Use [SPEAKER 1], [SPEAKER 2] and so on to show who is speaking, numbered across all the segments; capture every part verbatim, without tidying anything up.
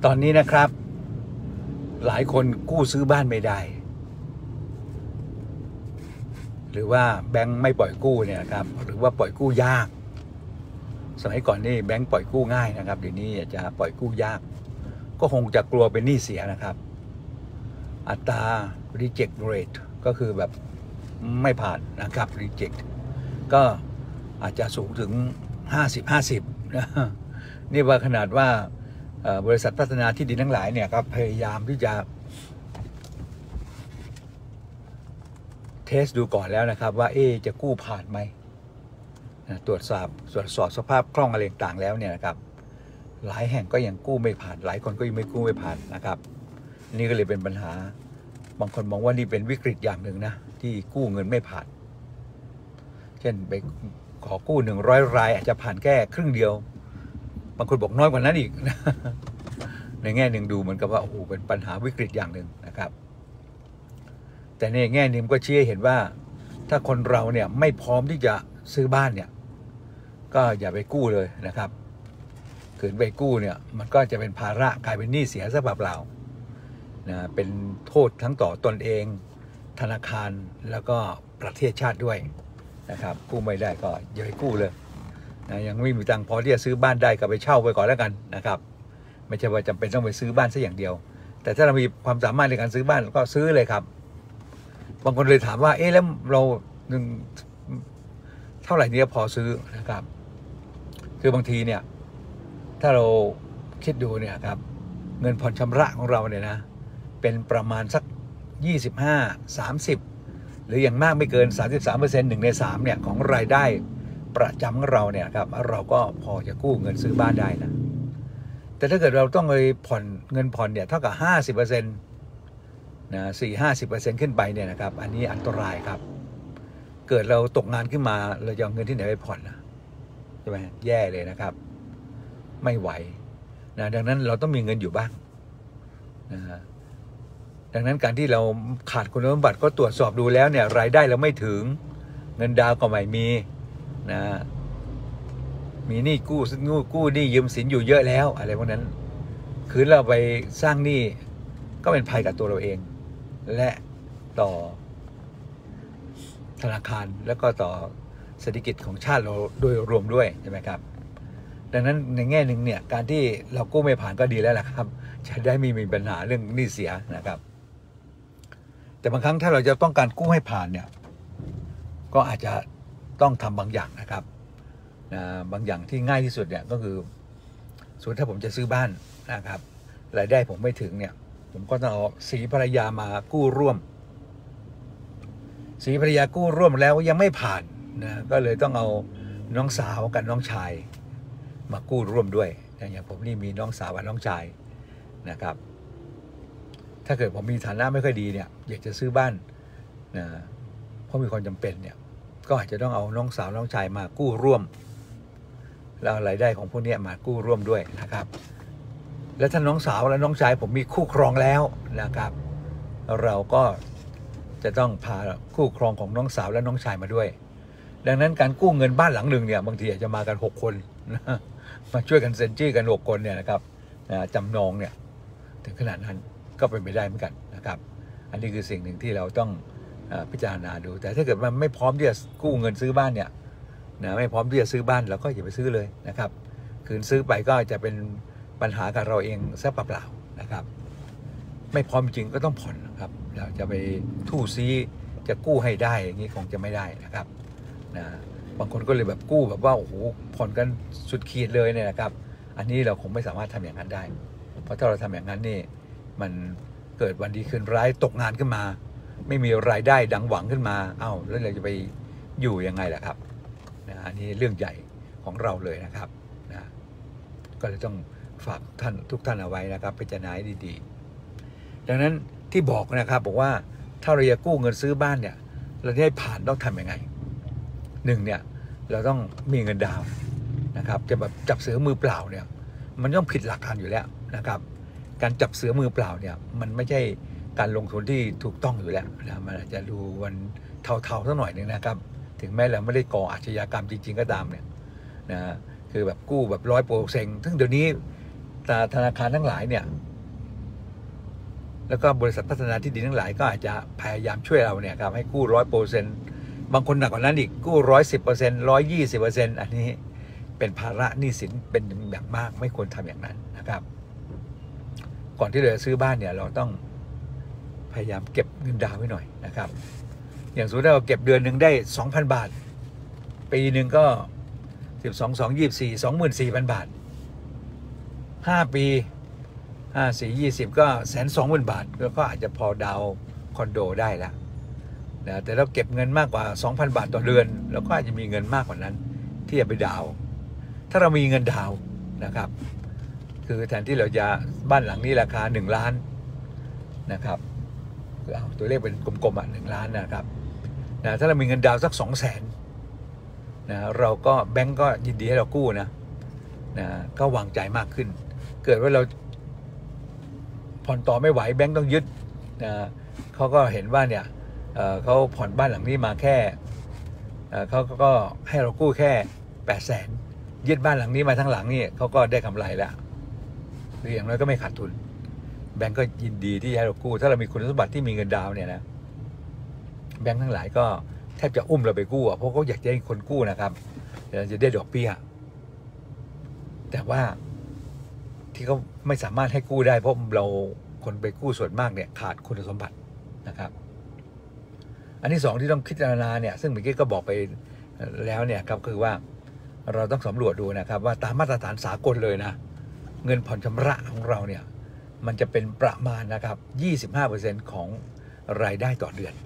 [SPEAKER 1] ตอนนี้นะครับหลายคนกู้ซื้อบ้านไม่ได้หรือว่าแบงค์ไม่ปล่อยกู้เนี่ยครับหรือว่าปล่อยกู้ยากสมัยก่อนนี่แบงค์ปล่อยกู้ง่ายนะครับเดี๋ยวนี้จะปล่อยกู้ยากก็คงจะกลัวเป็นหนี้เสียนะครับอัตรา reject rate ก็คือแบบไม่ผ่านนะครับ reject ก็อาจจะสูงถึงห้าสิบ ห้าสิบนะนี่ว่าขนาดว่าบริษัทพัฒนาที่ดินทั้งหลายเนี่ยครับพยายามที่จะเทสดูก่อนแล้วนะครับว่าเอ๊จะกู้ผ่านไหมตรวจสอบตรวจสอบสภาพคล่องอะไรต่างแล้วเนี่ยนะครับหลายแห่งก็ยังกู้ไม่ผ่านหลายคนก็ยังไม่กู้ไม่ผ่านนะครับนี่ก็เลยเป็นปัญหาบางคนมองว่านี่เป็นวิกฤตอย่างหนึ่งนะที่กู้เงินไม่ผ่านเช่นไปขอกู้หนึ่งร้อยรายอาจจะผ่านแค่ครึ่งเดียวบางคนบอกน้อยกว่านั้นอีกในแง่หนึ่งดูเหมือนกับว่าโอ้โหเป็นปัญหาวิกฤตอย่างหนึ่งนะครับแต่ในแง่หนึ่งก็ชี้ให้เห็นว่าถ้าคนเราเนี่ยไม่พร้อมที่จะซื้อบ้านเนี่ยก็อย่าไปกู้เลยนะครับขืนไปกู้เนี่ยมันก็จะเป็นภาระกลายเป็นหนี้เสียซะเปล่าๆนะเป็นโทษทั้งต่อตนเองธนาคารแล้วก็ประเทศชาติด้วยนะครับกู้ไม่ได้ก็อย่าไปกู้เลยนะยังไม่มีตังค์พอที่จะซื้อบ้านได้ก็ไปเช่าไปก่อนแล้วกันนะครับไม่ใช่ว่าจำเป็นต้องไปซื้อบ้านซะอย่างเดียวแต่ถ้าเรามีความสามารถในการซื้อบ้านก็ซื้อเลยครับบางคนเลยถามว่าเอ๊ะแล้วเราหนึ่งเท่าไหร่นี้พอซื้อนะครับคือบางทีเนี่ยถ้าเราคิดดูเนี่ยครับเงินผ่อนชำระของเราเนี่ยนะเป็นประมาณสักยี่สิบห้า สามสิบหรืออย่างมากไม่เกิน สามสิบสามเปอร์เซ็นต์ หนึ่งในสามเนี่ยของรายได้ประจำของเราเนี่ยครับเราก็พอจะกู้เงินซื้อบ้านได้นะแต่ถ้าเกิดเราต้องไปผ่อนเงินผ่อนเนี่ยเท่ากับ ห้าสิบเปอร์เซ็นต์ นะสี่ห้าสิบเปอร์เซ็นต์ขึ้นไปเนี่ยนะครับอันนี้อันตรายครับเกิดเราตกงานขึ้นมาเราจะเอาเงินที่ไหนไปผ่อนนะใช่ไหมแย่เลยนะครับไม่ไหวนะดังนั้นเราต้องมีเงินอยู่บ้างนะดังนั้นการที่เราขาดคุณสมบัติก็ตรวจสอบดูแล้วเนี่ยรายได้เราไม่ถึงเงินดาวก็ไม่มีนะมีหนี้กู้กู้กู้หนี้ยืมสินอยู่เยอะแล้วอะไรพวกนั้นคือเราไปสร้างหนี้ก็เป็นภัยกับตัวเราเองและต่อธนาคารแล้วก็ต่อเศรษฐกิจของชาติเราโดยรวมด้วยใช่ไหมครับดังนั้นในแง่หนึ่งเนี่ยการที่เรากู้ไม่ผ่านก็ดีแล้วแหละครับจะได้ไม่มีปัญหาเรื่องหนี้เสียนะครับแต่บางครั้งถ้าเราจะต้องการกู้ให้ผ่านเนี่ยก็อาจจะต้องทำบางอย่างนะครับนะบางอย่างที่ง่ายที่สุดเนี่ยก็คือสมมติถ้าผมจะซื้อบ้านนะครับรายได้ผมไม่ถึงเนี่ยผมก็ต้องเอาสีภรรยามากู้ร่วมสีภรรยากู้ร่วมแล้วยังไม่ผ่านนะก็เลยต้องเอาน้องสาวกับน้องชายมากู้ร่วมด้วยอย่างผมนี่มีน้องสาวกับน้องชายนะครับถ้าเกิดผมมีฐานะไม่ค่อยดีเนี่ยอยากจะซื้อบ้านนะเพราะมีความจำเป็นเนี่ยก็อาจจะต้องเอาน้องสาวน้องชายมากู้ร่วมแล้วรายได้ของพวกนี้มากู้ร่วมด้วยนะครับและถ้าน้องสาวและน้องชายผมมีคู่ครองแล้วนะครับเราก็จะต้องพาคู่ครองของน้องสาวและน้องชายมาด้วยดังนั้นการกู้เงินบ้านหลังหนึ่งเนี่ยบางทีอาจจะมากันหกคนนะมาช่วยกันเซ็นชื่อกันหกคนเนี่ยนะครับจำนองเนี่ยถึงขนาดนั้นก็เป็นไปได้เหมือนกันนะครับอันนี้คือสิ่งหนึ่งที่เราต้องพิจารณาดูแต่ถ้าเกิดมันไม่พร้อมที่จะกู้เงินซื้อบ้านเนี่ยนะไม่พร้อมที่จะซื้อบ้านเราก็อย่าไปซื้อเลยนะครับคืนซื้อไปก็จะเป็นปัญหากับเราเองซะเปล่าๆนะครับไม่พร้อมจริงก็ต้องผ่อนนะครับเราจะไปทู่ซีจะกู้ให้ได้อย่างนี้คงจะไม่ได้นะครับนะบางคนก็เลยแบบกู้แบบว่าโอ้โหผ่อนกันสุดขีดเลยเนี่ยนะครับอันนี้เราคงไม่สามารถทำอย่างนั้นได้เพราะถ้าเราทำอย่างนั้นนี่มันเกิดวันดีคืนร้ายตกงานขึ้นมาไม่มีรายได้ดังหวังขึ้นมาเอ้าแล้วเราจะไปอยู่ยังไงล่ะครับนะอันนี้เรื่องใหญ่ของเราเลยนะครับนะก็เลยต้องฝากท่านทุกท่านเอาไว้นะครับพิจารณาให้ดีๆดังนั้นที่บอกนะครับบอกว่าถ้าเราจะกู้เงินซื้อบ้านเนี่ยเราจะให้ผ่านต้องทำยังไงหนึ่งเนี่ยเราต้องมีเงินดาวน์นะครับจะแบบจับเสือมือเปล่าเนี่ยมันต้องผิดหลักการอยู่แล้วนะครับการจับเสือมือเปล่าเนี่ยมันไม่ใช่การลงทุนที่ถูกต้องอยู่แล้วนะมันอาจจะดูวันเทาๆสักหน่อยหนึ่งนะครับถึงแม้เราไม่ได้ก่ออาชญากรรมจริงๆก็ตามเนี่ยนะคือแบบกู้แบบร้อยโปรเซ็นต์ซึ่งเดี๋ยวนี้ธนาคารทั้งหลายเนี่ยแล้วก็บริษัทพัฒนาที่ดินทั้งหลายก็อาจจะพยายามช่วยเราเนี่ยครับให้กู้ร้อยเปอร์เซ็นต์บางคนหนักกว่านั้นอีกกู้ร้อยสิบเปอร์เซ็นต์ร้อยยี่สิบเปอร์เซ็นต์อันนี้เป็นภาระหนี้สินเป็นแบบมากไม่ควรทำอย่างนั้นนะครับก่อนที่เราจะซื้อบ้านเนี่ยเราต้องพยายามเก็บเงินดาวน์ไว้หน่อยนะครับอย่างสมมติเราเก็บเดือนหนึ่งได้ สองพัน บาทปีหนึ่งก็สิบสอง สอง ยี่สิบสี่ สองหมื่นสี่พัน บาทห้าปีห้า สี่ ยี่สิบก็แสนสองหมื่นบาทแล้วก็อาจจะพอดาวคอนโดได้แล้วนะแต่เราเก็บเงินมากกว่า สองพัน บาทต่อเดือนเราก็อาจจะมีเงินมากกว่านั้นที่จะไปดาวถ้าเรามีเงินดาวนะครับคือแทนที่เราจะบ้านหลังนี้ราคาหนึ่งล้านนะครับคือเอาตัวเลขเป็นกลมๆอ่ะหนึ่งล้านนะครับนะถ้าเรามีเงินดาวสักสองแสนนะเราก็แบงก์ก็ยินดีให้เรากู้นะนะก็วางใจมากขึ้นเกิดว่าเราผ่อนต่อไม่ไหวแบงก์ต้องยึดนะเขาก็เห็นว่าเนี่ย เ, เขาผ่อนบ้านหลังนี้มาแค่เขาก็ให้เรากู้แค่แปดแสนยึดบ้านหลังนี้มาทั้งหลังนี่เขาก็ได้กำไรแล้วหรืออย่างน้อยก็ไม่ขาดทุนแบงก์ก็ยินดีที่ให้เรากู้ถ้าเรามีคุณสมบัติที่มีเงินดาวเนี่ยนะแบงก์ทั้งหลายก็แทบจะอุ้มเราไปกู้เพราะเขาอยากจะให้คนกู้นะครับเราจะได้ดอกเบี้ยแต่ว่าที่เขาไม่สามารถให้กู้ได้เพราะเราคนไปกู้ส่วนมากเนี่ยขาดคุณสมบัตินะครับอันที่สองที่ต้องพิจารณาเนี่ยซึ่งเมื่อกี้ก็บอกไปแล้วเนี่ยครับคือว่าเราต้องสำรวจดูนะครับว่าตามมาตรฐานสากลเลยนะเงินผ่อนชำระของเราเนี่ยมันจะเป็นประมาณนะครับ ยี่สิบห้าเปอร์เซ็นต์ ของรายได้ต่อเดือน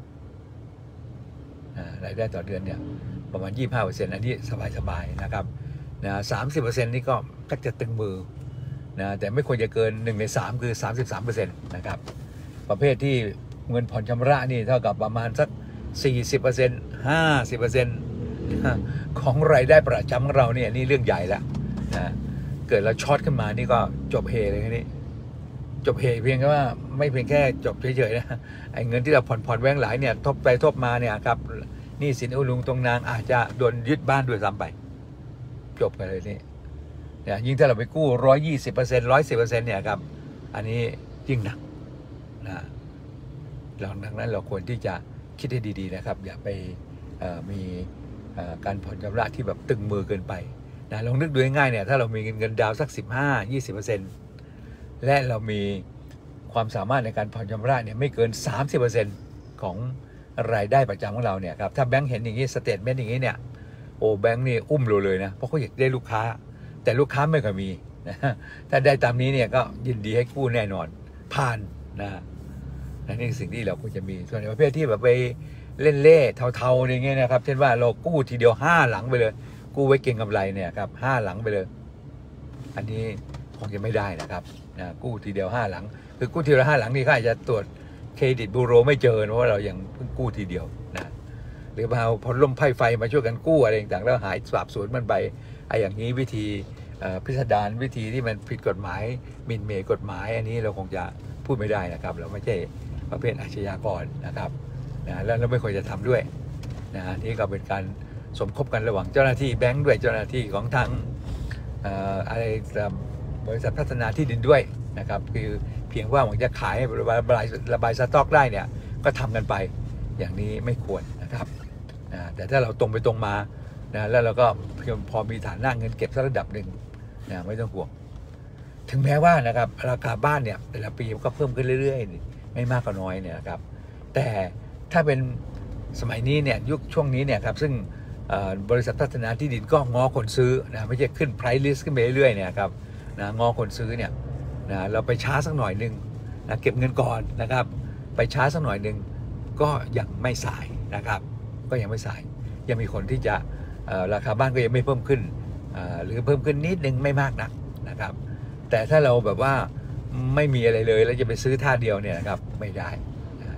[SPEAKER 1] รายได้ต่อเดือนเนี่ยประมาณ ยี่สิบห้าเปอร์เซ็นต์ อันนี้สบายๆนะครับนะ สามสิบเปอร์เซ็นต์ นี่ก็ตักจะตึงมือนะแต่ไม่ควรจะเกินหนึ่งในสามคือ สามสิบสามเปอร์เซ็นต์ นะครับประเภทที่เงินผ่อนชำระนี่เท่ากับประมาณสัก สี่สิบเปอร์เซ็นต์ ห้าสิบเปอร์เซ็นต์ ของรายได้ประจำของเราเนี่ยนี่เรื่องใหญ่แล้วนะเกิดเราช็อตขึ้นมานี่ก็จบเฮเลยทีนี้จบเฮเพียงแค่ว่าไม่เพียงแค่จบเฉยๆนะไอ้เงินที่เราผ่อนผ่อนแวงหลายเนี่ยทบไปทบมาเนี่ยครับนี่สินอุลุงตรงนางอาจจะโดนยึดบ้านด้วยซ้ำไปจบกันเลยนี่เนี่ยยิ่งถ้าเราไปกู้ร้อยยี่สิบเปอร์เซ็นต์ร้อยสิบเปอร์เซ็นต์เนี่ยครับอันนี้ยิ่งหนักนะหลังจากนั้นเราควรที่จะคิดให้ดีๆนะครับอย่าไปมีการผ่อนชำระที่แบบตึงมือเกินไปนะลองนึกดูง่ายๆเนี่ยถ้าเรามีเงินดาวสักสิบห้า ยี่สิบเปอร์เซ็นต์และเรามีความสามารถในการผ่อนชำระเนี่ยไม่เกิน สามสิบเปอร์เซ็นต์ ของรายได้ประจำของเราเนี่ยครับถ้าแบงค์เห็นอย่างนี้สเตทเมนต์อย่างนี้เนี่ยโอ้แบงค์นี่อุ้มเราเลยนะเพราะเขาอยากได้ลูกค้าแต่ลูกค้าไม่เคยมีนะถ้าได้ตามนี้เนี่ยก็ยินดีให้กู้แน่นอนผ่านนะนั่นนี่สิ่งที่เราควรจะมีส่วนในประเภทที่แบบไปเล่นเล่เทาๆอย่างเงี้ยนะครับเช่นว่าเรากู้ทีเดียวห้าหลังไปเลยกู้ไว้เก็งกำไรเนี่ยครับห้าหลังไปเลยอันนี้คงจะไม่ได้นะครับนะกู้ทีเดียวห้าหลังคือกู้ทีละห้าหลังนี่เขาอาจจะตรวจเครดิตบูโรไม่เจอเพราะว่าเรายังเพิ่งกู้ทีเดียวนะหรือเอาพอลมไพ่ไฟมาช่วยกันกู้อะไรต่างๆแล้วหายสาบสูญมันไปไอ้อย่างนี้วิธีพิสดารวิธีที่มันผิดกฎหมายหมิ่นเหม่กฎหมายอันนี้เราคงจะพูดไม่ได้นะครับเราไม่ใช่ประเภทอาชญากรนะครับนะแล้วเราไม่ควรจะทำด้วยนะนี่ก็เป็นการสมคบกันระหว่างเจ้าหน้าที่แบงค์ด้วยเจ้าหน้าที่ของทางอะไรบริษัทพัฒนาที่ดินด้วยนะครับคือเพียงว่าหวังจะขายระบายระบายสต็อกได้เนี่ยก็ทำกันไปอย่างนี้ไม่ควรนะครับนะแต่ถ้าเราตรงไปตรงมานะแล้วเราก็พอมีฐานะเงินเก็บสักระดับหนึ่งนะไม่ต้องห่วงถึงแม้ว่านะครับราคาบ้านเนี่ยแต่ละปีก็เพิ่มขึ้นเรื่อยๆไม่มากก็น้อยเนี่ยครับแต่ถ้าเป็นสมัยนี้เนี่ยยุคช่วงนี้เนี่ยครับซึ่งบริษัทพัฒนาที่ดินก็ง้อคนซื้อนะไม่ใช่ขึ้น price list ขึ้นไปเรื่อยๆเนี่ยครับนะง้อคนซื้อเนี่ยนะเราไปช้าสักหน่อยหนึ่งนะเก็บเงินก่อนนะครับไปช้าสักหน่อยหนึ่งก็ยังไม่สายนะครับก็ยังไม่สายยังมีคนที่จะราคาบ้านก็ยังไม่เพิ่มขึ้นหรือเพิ่มขึ้นนิดนึงไม่มากนักนะครับแต่ถ้าเราแบบว่าไม่มีอะไรเลยแล้วจะไปซื้อท่าเดียวเนี่ยนะครับไม่ได้นะ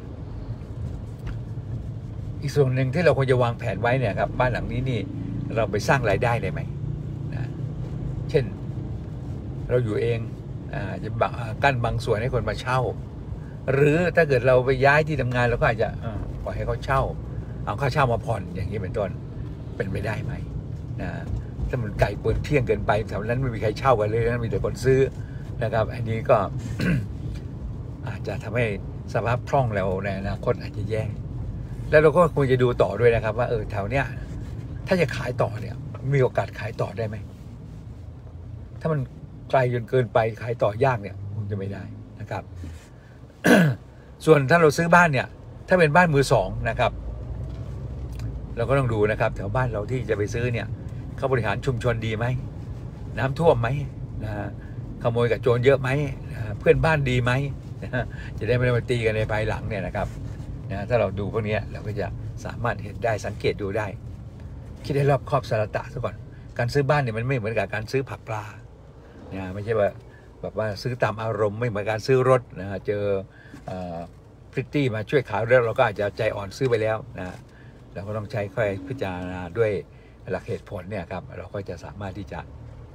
[SPEAKER 1] อีกส่วนหนึ่งที่เราควรจะวางแผนไว้เนี่ยครับบ้านหลังนี้นี่เราไปสร้างรายได้ได้ไหมนะเช่นเราอยู่เองจะกั้นบางส่วนให้คนมาเช่าหรือถ้าเกิดเราไปย้ายที่ทำงานเราก็อาจจะปล่อยให้เขาเช่าเอาค่าเช่ามาผ่อนอย่างนี้เป็นต้นเป็นไปได้ไหมนะถ้ามันไก่เปิดเที่ยงเกินไปแถวนั้นไม่มีใครเช่ากันเลยนะมีแต่คนซื้อนะครับอันนี้ก็ อาจจะทำให้สภาพคล่องเราในอนาคตอาจจะแย่แล้วเราก็ควรจะดูต่อด้วยนะครับว่าเออแถวเนี้ยถ้าจะขายต่อเนี่ยมีโอกาสขายต่อได้ไหมถ้ามันไกลจนเกินไปขายต่อยากเนี่ยคงจะไม่ได้นะครับ ส่วนถ้าเราซื้อบ้านเนี่ยถ้าเป็นบ้านมือสองนะครับเราก็ต้องดูนะครับแถวบ้านเราที่จะไปซื้อเนี่ยเขาบริหารชุมชนดีไหมน้ำท่วมไหมนะฮะขโมยกับโจรเยอะไหมนะเพื่อนบ้านดีไหมนะฮะจะได้ไม่ได้มาตีกันในภายหลังเนี่ยนะครับนะถ้าเราดูพวกนี้เราก็จะสามารถเห็นได้สังเกตดูได้คิดให้รอบคอบสารตะซะก่อนการซื้อบ้านเนี่ยมันไม่เหมือนกับการซื้อผักปลานะไม่ใช่ว่าแบบว่าซื้อตามอารมณ์ไม่เหมือนการซื้อรถนะฮะเจอพริตตี้มาช่วยขายรถเราก็อาจจะใจอ่อนซื้อไปแล้วนะเราก็ต้องใช้ค่อยพิจารณาด้วยหลักเหตุผลเนี่ยครับเราก็จะสามารถที่จะ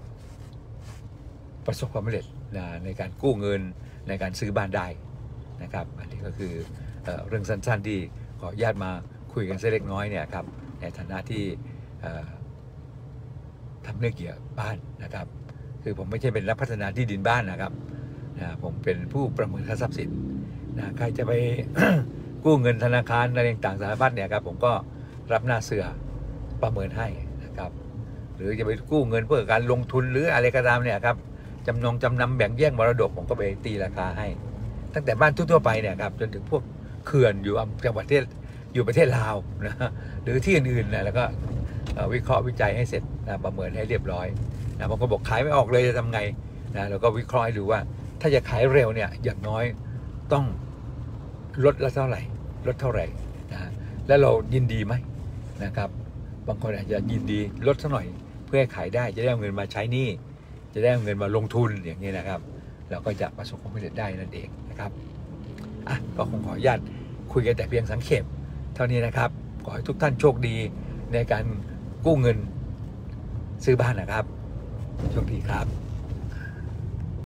[SPEAKER 1] ประสบความสำเร็จนะในการกู้เงินในการซื้อบ้านได้นะครับอันนี้ก็คือเอ่อเรื่องสั้นๆที่ขออนุญาตมาคุยกันสักเล็กน้อยเนี่ยครับในฐานะที่ทำเรื่องเกี่ยวกับบ้านนะครับคือผมไม่ใช่เป็นนักพัฒนาที่ดินบ้านนะครับนะผมเป็นผู้ประเมินค่าทรัพย์สินนะใครจะไป กู้เงินธนาคารอะไรต่างๆสารพัดเนี่ยครับผมก็รับหน้าเสือประเมินให้นะครับหรือจะไปกู้เงินเพื่อการลงทุนหรืออะไรก็ตามเนี่ยครับจำนองจำนำแบ่งแยกมรดกผมก็ไปตีราคาให้ตั้งแต่บ้านทั่วๆไปเนี่ยครับจนถึงพวกเขื่อนอยู่จังหวัดประเทศอยู่ประเทศลาวนะหรือที่อื่นๆนะแล้วก็วิเคราะห์วิจัยให้เสร็จนะประเมินให้เรียบร้อยนะบางคนบอกขายไม่ออกเลยจะทำไงนะเราก็วิเคราะห์ให้ดูว่าถ้าจะขายเร็วเนี่ยอย่างน้อยต้องลดละเท่าไหร่ลดเท่าไหร่นะแล้วเรายินดีไหมนะครับบางคนอาจจะยินดีลดสักหน่อยเพื่อให้ขายได้จะได้เอาเงินมาใช้หนี้จะได้เอาเงินมาลงทุนอย่างนี้นะครับเราก็จะประสบความสำเร็จได้นั่นเองนะครับอ่ะก็คงขออนุญาตคุยกันแต่เพียงสังเขปเท่านี้นะครับขอให้ทุกท่านโชคดีในการกู้เงินซื้อบ้านนะครับโชคดีครับ